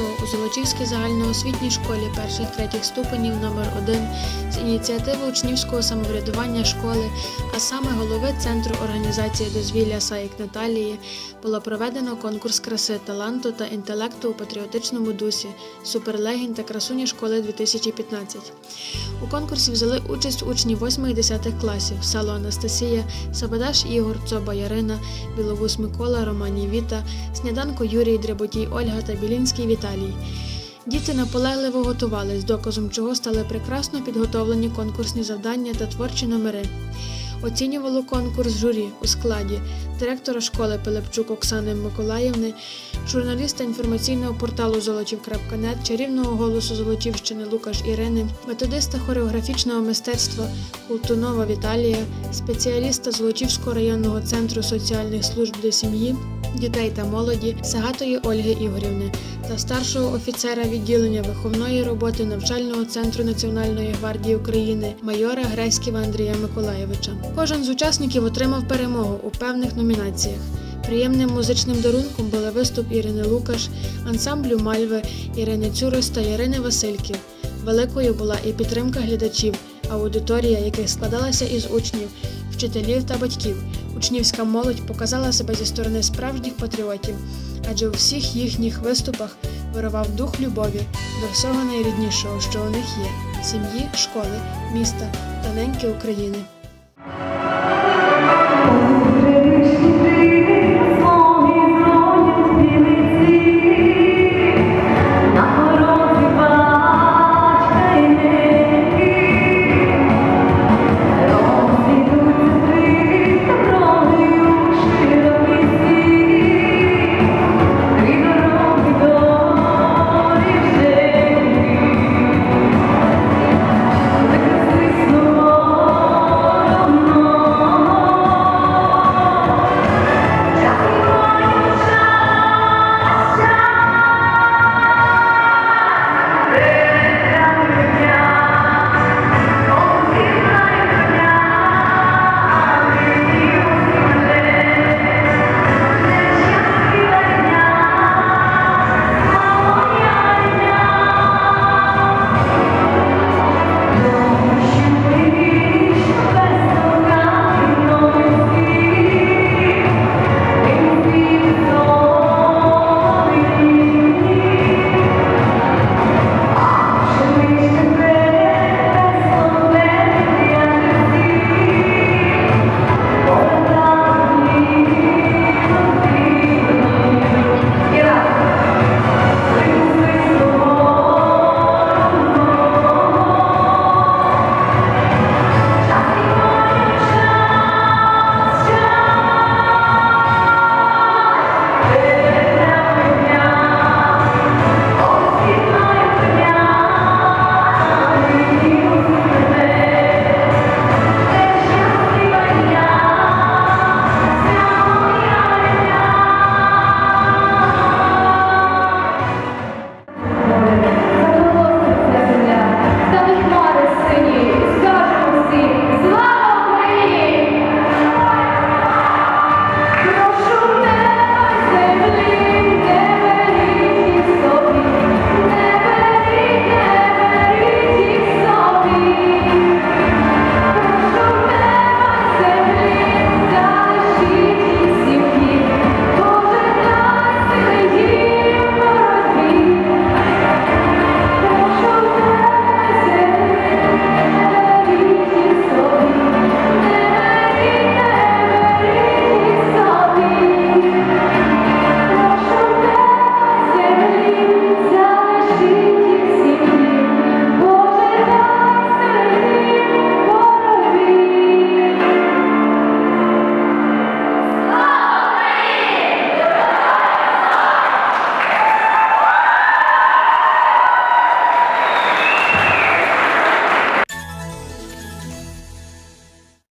ЗСО у Золочівській загальноосвітній школі перших-третіх ступенів номер 1 з ініціативи учнівського самоврядування школи, а саме голови Центру організації дозвілля САІК Наталії, було проведено конкурс краси, таланту та інтелекту у патріотичному дусі «Суперлегінь та красуні школи-2015». У конкурсі взяли участь учні 8-10 класів Сало Анастасія, Сабадаш Ігор, Цоба Ярина, Біловус Микола, Романій Віта, Сняданко Юрій, Дряботій Ольга та Білінський Віталій. Діти наполегливо готувались, доказом чого стали прекрасно підготовлені конкурсні завдання та творчі номери. Оцінювало конкурс журі у складі директора школи Пилипчук Оксани Миколаївни, журналіста інформаційного порталу Золочів.нет, чарівного голосу Золочівщини Лукаш Ірини, методиста хореографічного мистецтва Хултунова Віталія, спеціаліста Золочівського районного центру соціальних служб для сім'ї, дітей та молоді Сагатої Ольги Ігорівни та старшого офіцера відділення виховної роботи навчального центру Національної гвардії України майора Греськіва Андрія Миколайовича. Кожен з учасників отримав перемогу у певних номінаціях. Приємним музичним дарунком були виступ Ірини Лукаш, ансамблю Мальви, Ірини Цюрос та Ірини Васильків. Великою була і підтримка глядачів, аудиторія яких складалася із учнів, вчителів та батьків. Учнівська молодь показала себе зі сторони справжніх патріотів, адже у всіх їхніх виступах вирував дух любові до всього найріднішого, що у них є – сім'ї, школи, міста та неньки України.